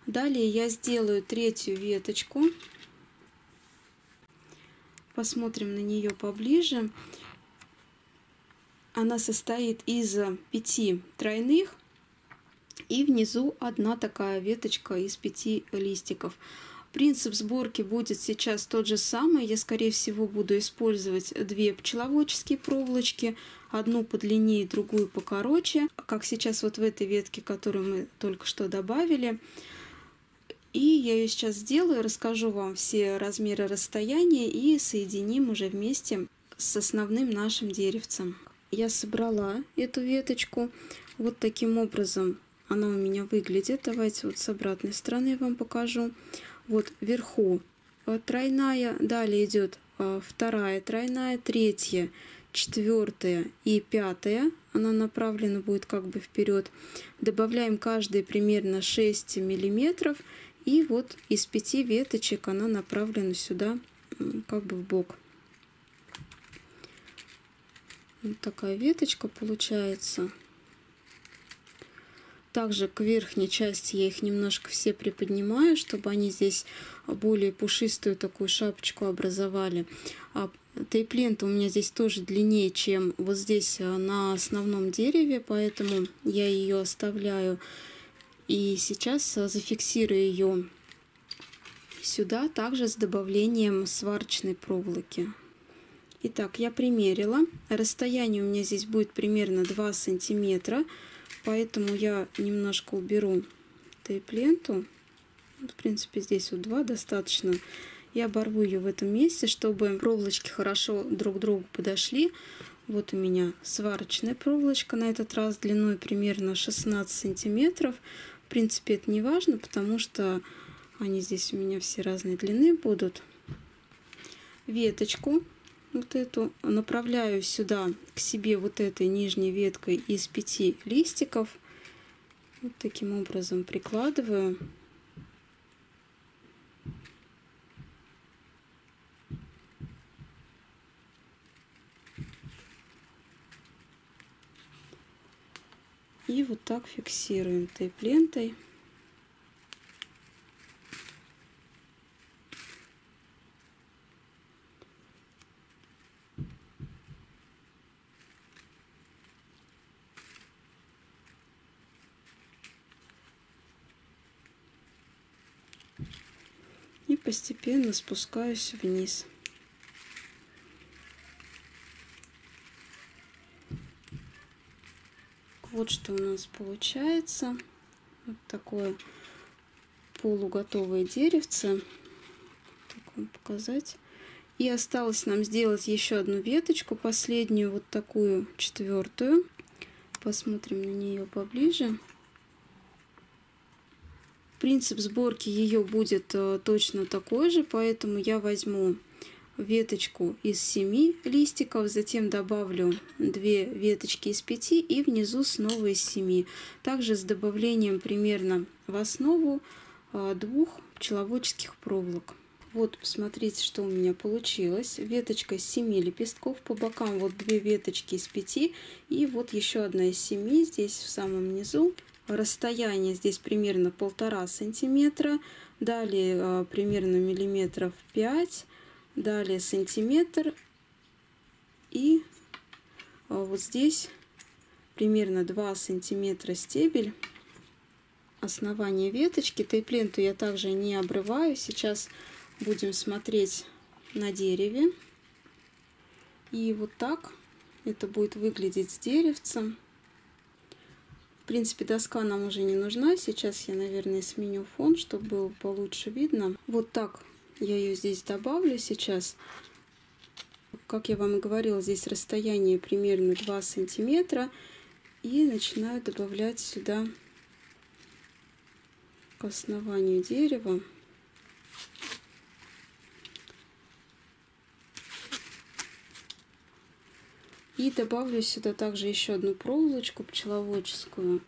Далее я сделаю третью веточку. Посмотрим на нее поближе. Она состоит из 5 тройных, и внизу одна такая веточка из 5 листиков. Принцип сборки будет сейчас тот же самый. Я, скорее всего, буду использовать 2 пчеловодческие проволочки, одну подлиннее, другую покороче, как сейчас вот в этой ветке, которую мы только что добавили. И я ее сейчас сделаю, расскажу вам все размеры расстояния и соединим уже вместе с основным нашим деревцем. Я собрала эту веточку вот таким образом. Она у меня выглядит. Давайте вот с обратной стороны я вам покажу. Вот вверху тройная, далее идет вторая тройная, третья, четвертая и пятая. Она направлена будет как бы вперед. Добавляем каждый примерно 6 миллиметров. И вот из 5 веточек она направлена сюда, как бы в бок. Вот такая веточка получается. Также к верхней части я их немножко все приподнимаю, чтобы они здесь более пушистую такую шапочку образовали. Тейп-лента у меня здесь тоже длиннее, чем вот здесь на основном дереве, поэтому я ее оставляю. И сейчас зафиксирую ее сюда, также с добавлением сварочной проволоки. Итак, я примерила. Расстояние у меня здесь будет примерно 2 сантиметра. Поэтому я немножко уберу тейп-ленту. В принципе, здесь вот 2 достаточно. Я оборву ее в этом месте, чтобы проволочки хорошо друг к другу подошли. Вот у меня сварочная проволочка, на этот раз длиной примерно 16 сантиметров. В принципе, это не важно, потому что они здесь у меня все разной длины будут. Веточку вот эту направляю сюда к себе вот этой нижней веткой из 5 листиков. Вот таким образом прикладываю. И вот так фиксируем тейп-лентой. И постепенно спускаюсь вниз. Вот что у нас получается. Вот такое полуготовое деревце. Так вам показать. И осталось нам сделать еще одну веточку, последнюю, вот такую, 4-ю. Посмотрим на нее поближе. Принцип сборки ее будет точно такой же, поэтому я возьму веточку из 7 листиков, затем добавлю 2 веточки из 5 и внизу снова из 7. Также с добавлением примерно в основу 2 пчеловодческих проволок. Вот, посмотрите, что у меня получилось. Веточка из 7 лепестков, по бокам вот 2 веточки из 5 и вот еще одна из 7 здесь в самом низу. Расстояние здесь примерно 1,5 сантиметра, далее примерно миллиметров 5, далее сантиметр, и вот здесь примерно 2 сантиметра стебель. Основание веточки. Тейп-ленту я также не обрываю. Сейчас будем смотреть на дереве. И вот так это будет выглядеть с деревцем. В принципе, доска нам уже не нужна. Сейчас я, наверное, сменю фон, чтобы было получше видно. Вот так я ее здесь добавлю сейчас. Как я вам и говорила, здесь расстояние примерно 2 сантиметра. И начинаю добавлять сюда к основанию дерева. И добавлю сюда также еще одну проволочку пчеловодческую.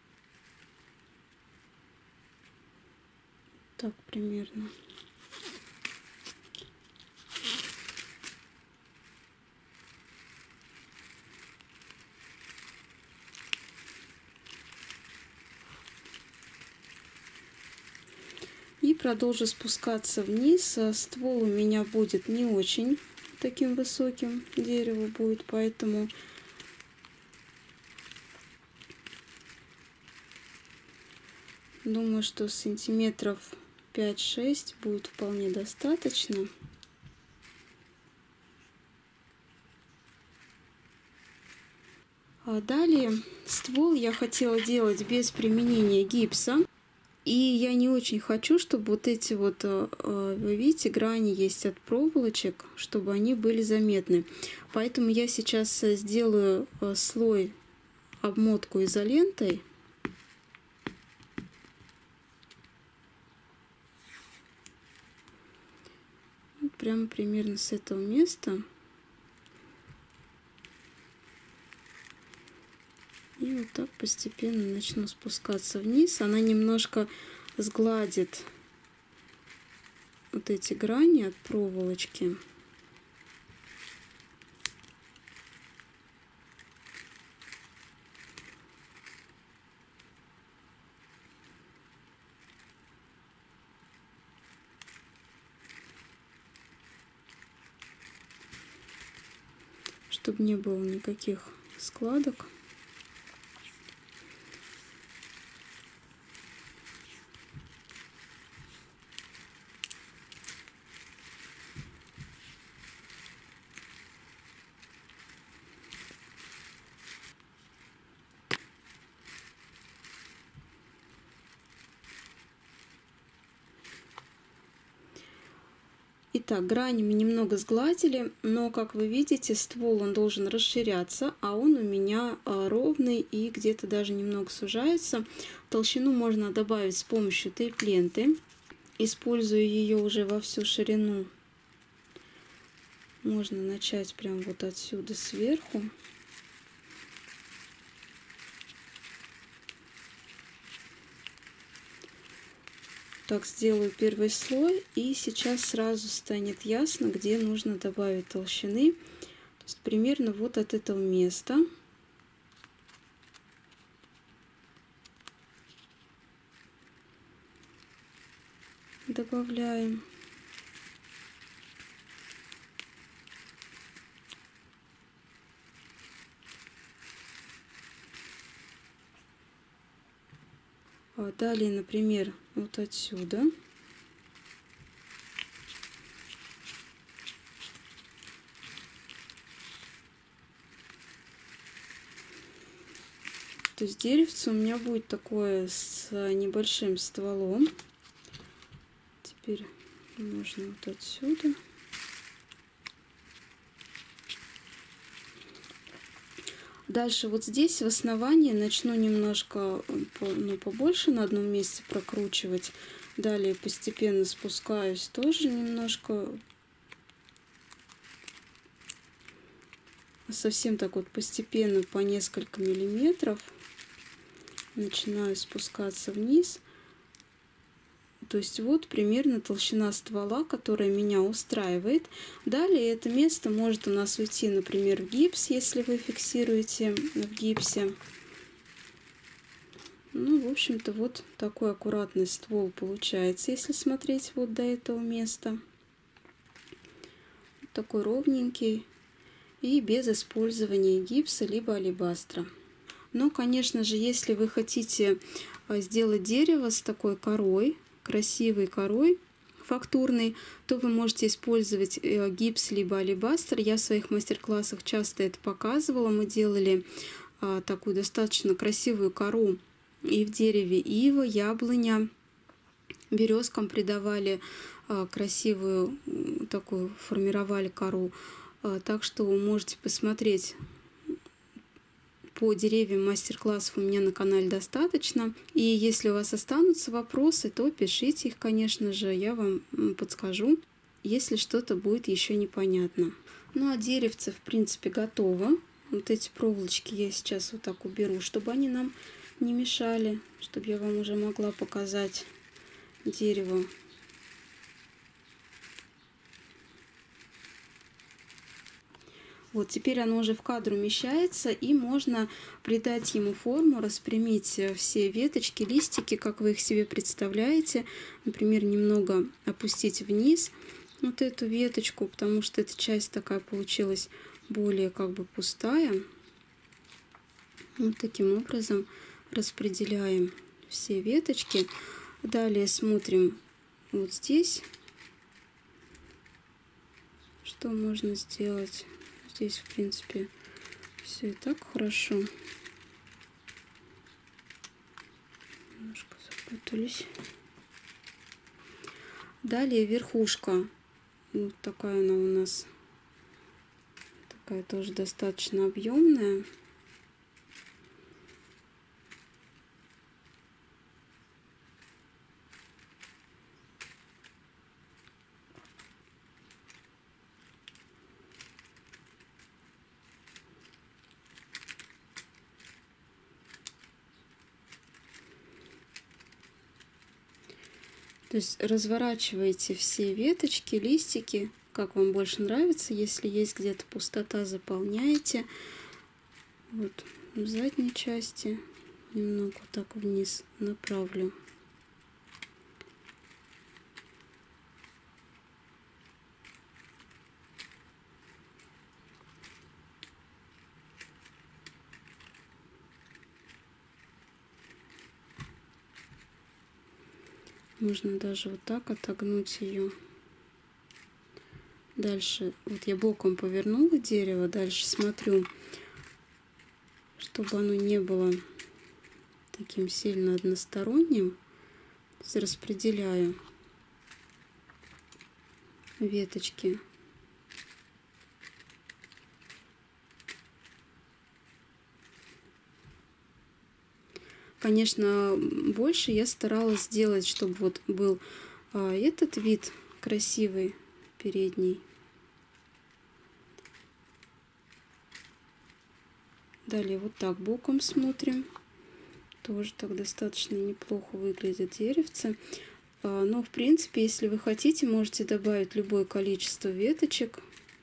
Так примерно. продолжу спускаться вниз. Ствол у меня будет не очень таким высоким, дерево будет, поэтому думаю, что сантиметров 5-6 будет вполне достаточно. А далее ствол я хотела делать без применения гипса. И я не очень хочу, чтобы вот эти вот, вы видите, грани есть от проволочек, чтобы они были заметны. Поэтому я сейчас сделаю слой обмотку изолентой. Прямо примерно с этого места. И вот так постепенно начну спускаться вниз. Она немножко сгладит вот эти грани от проволочки. Чтобы не было никаких складок. Итак, грани мы немного сгладили, но, как вы видите, ствол он должен расширяться, а он у меня ровный и где-то даже немного сужается. Толщину можно добавить с помощью тейп-ленты. Использую ее уже во всю ширину. Можно начать прямо вот отсюда сверху. Так, сделаю первый слой, и сейчас сразу станет ясно, где нужно добавить толщины. То есть примерно вот от этого места. Добавляем. Далее, например, вот отсюда. То есть деревце у меня будет такое с небольшим стволом. Теперь можно вот отсюда. Дальше вот здесь в основании начну немножко побольше на одном месте прокручивать. Далее постепенно спускаюсь тоже немножко. Совсем так вот постепенно по несколько миллиметров. Начинаю спускаться вниз. То есть вот примерно толщина ствола, которая меня устраивает. Далее это место может у нас уйти, например, в гипс, если вы фиксируете в гипсе. Ну, в общем-то, вот такой аккуратный ствол получается, если смотреть вот до этого места. Вот такой ровненький и без использования гипса либо алебастра. Но, конечно же, если вы хотите сделать дерево с такой корой, красивой корой, фактурной, то вы можете использовать гипс либо алебастр. Я в своих мастер-классах часто это показывала. Мы делали такую достаточно красивую кору и в дереве ива, яблоня, березкам придавали красивую такую, формировали кору. Так что вы можете посмотреть. По деревьям мастер-классов у меня на канале достаточно. И если у вас останутся вопросы, то пишите их, конечно же, я вам подскажу, если что-то будет еще непонятно. Ну а деревце, в принципе, готово. Вот эти проволочки я сейчас вот так уберу, чтобы они нам не мешали, чтобы я вам уже могла показать дерево. Вот теперь оно уже в кадр умещается, и можно придать ему форму, распрямить все веточки, листики, как вы их себе представляете. Например, немного опустить вниз вот эту веточку, потому что эта часть такая получилась более как бы пустая. Вот таким образом распределяем все веточки. Далее смотрим вот здесь, что можно сделать. Здесь, в принципе, все и так хорошо. Немножко запутались. Далее верхушка. Вот такая она у нас. Такая тоже достаточно объемная. То есть разворачиваете все веточки, листики, как вам больше нравится. Если есть где-то пустота, заполняете. Вот в задней части немного вот так вниз направлю. Можно даже вот так отогнуть ее. Дальше, вот я боком повернула дерево, дальше смотрю, чтобы оно не было таким сильно односторонним. Распределяю веточки. Конечно, больше я старалась сделать, чтобы вот был этот вид красивый, передний. Далее вот так боком смотрим. Тоже так достаточно неплохо выглядит деревце. Но, в принципе, если вы хотите, можете добавить любое количество веточек.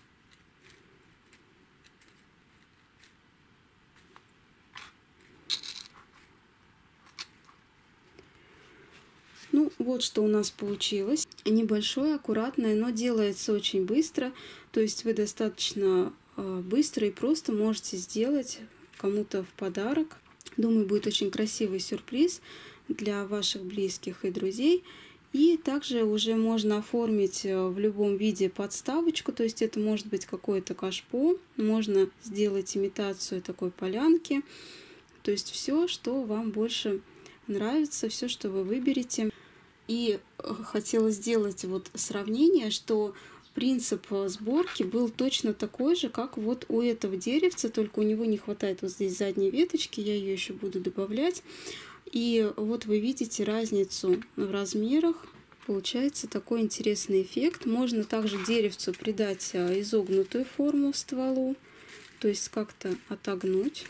Ну, вот что у нас получилось. Небольшое, аккуратное, но делается очень быстро. То есть вы достаточно быстро и просто можете сделать кому-то в подарок. Думаю, будет очень красивый сюрприз для ваших близких и друзей. И также уже можно оформить в любом виде подставочку. То есть это может быть какое-то кашпо. Можно сделать имитацию такой полянки. То есть все, что вам больше нравится, все, что вы выберете. И хотела сделать вот сравнение, что принцип сборки был точно такой же, как вот у этого деревца, только у него не хватает вот здесь задней веточки, я ее еще буду добавлять. И вот вы видите разницу в размерах. Получается такой интересный эффект. Можно также деревцу придать изогнутую форму стволу, то есть как-то отогнуть.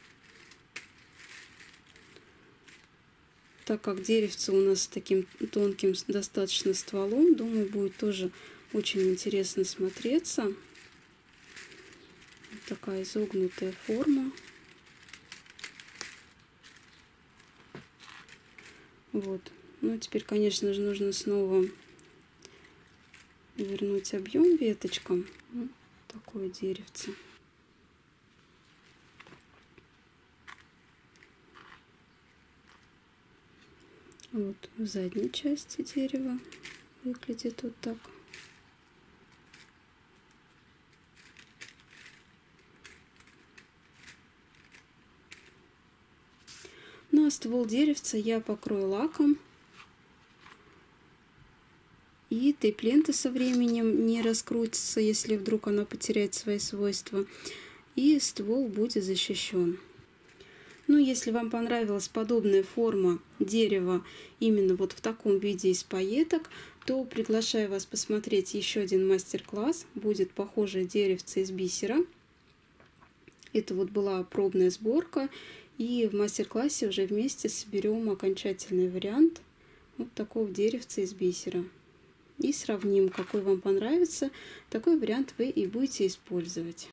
Так как деревце у нас с таким тонким достаточно стволом, думаю, будет тоже очень интересно смотреться. Вот такая изогнутая форма. Вот. Ну, теперь, конечно же, нужно снова вернуть объем веточкам. Вот такое деревце. Вот в задней части дерева выглядит вот так. Ну а ствол деревца я покрою лаком. И тейп-лента со временем не раскрутится, если вдруг она потеряет свои свойства. И ствол будет защищен. Ну, если вам понравилась подобная форма дерева именно вот в таком виде из пайеток, то приглашаю вас посмотреть еще один мастер-класс. Будет похожее деревце из бисера. Это вот была пробная сборка. И в мастер-классе уже вместе соберем окончательный вариант вот такого деревца из бисера. И сравним, какой вам понравится. Такой вариант вы и будете использовать.